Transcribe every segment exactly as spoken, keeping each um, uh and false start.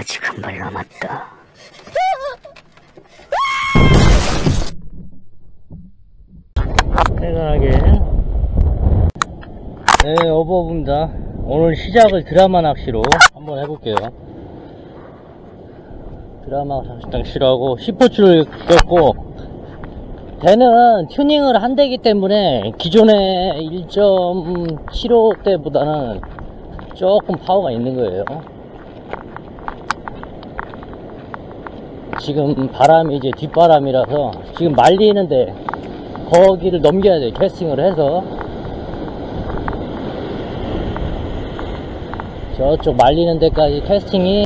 아직 한 발 남았다. 퇴근하게. 네, 어버부입니다. 오늘 시작을 드라마 낚시로 한번 해볼게요. 드라마 낚시로 하고 시포줄을 꼈고, 배는 튜닝을 한 대기 때문에 기존의 일 점 칠오 대보다는 조금 파워가 있는 거예요. 지금 바람이 이제 뒷바람이라서 지금 말리는데 거기를 넘겨야 돼요. 캐스팅을 해서 저쪽 말리는 데까지 캐스팅이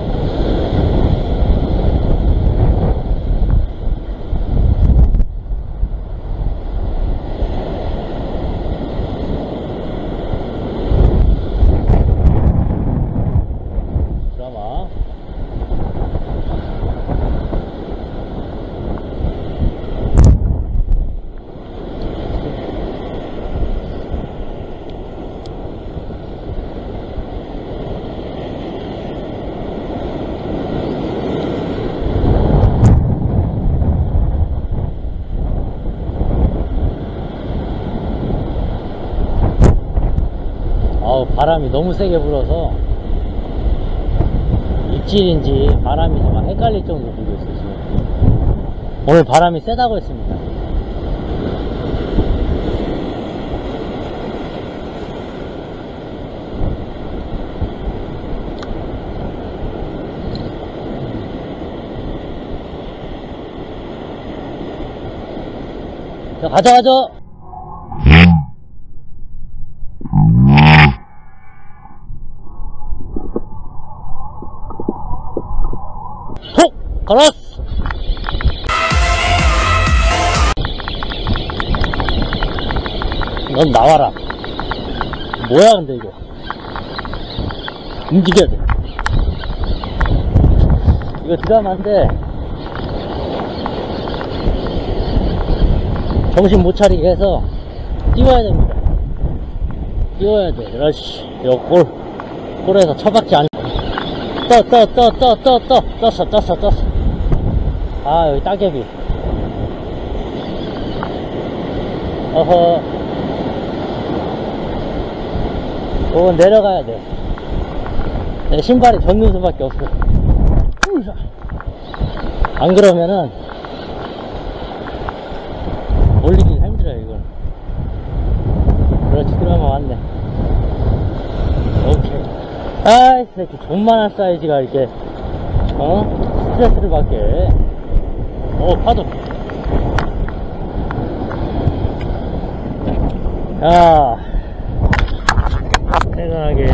드라마. 아우, 바람이 너무 세게 불어서 입질인지 바람인지 막 헷갈릴 정도로 불고 있어요. 지금 오늘 바람이 세다고 했습니다. 자, 가자 가자. 톡! 걸었어! 넌 나와라. 뭐야 근데 이거 움직여야 돼. 이거 드라마인데 정신 못 차리게 해서 띄워야 됩니다. 띄워야 돼. 그렇지. 요 골, 골에서 처박지 않고 떠, 떠, 떠, 떠, 떠, 떠, 떴어, 떴어, 떴어. 아, 여기 따개비. 어허. 이건 내려가야 돼. 내 신발이 젖는 수밖에 없어. 안 그러면은 올리기 힘들어요, 이건. 그렇지, 드라마 왔네. 오케이. 아이, 새끼, 존만한 사이즈가 이렇게, 어? 스트레스를 받게. 오, 파도. 자, 퇴근하게.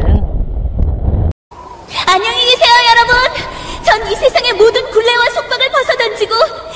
안녕히 계세요, 여러분. 전 이 세상의 모든 굴레와 속박을 벗어던지고